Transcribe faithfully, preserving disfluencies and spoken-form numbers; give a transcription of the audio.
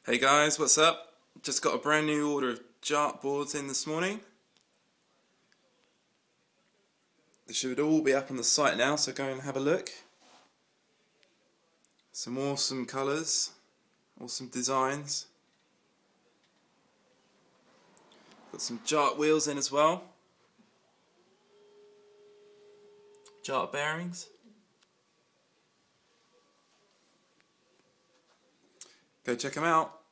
Hey guys, what's up? Just got a brand new order of jart boards in this morning. They should all be up on the site now, so go and have a look. Some awesome colours, awesome designs. Got some jart wheels in as well. Jart bearings. Go check them out.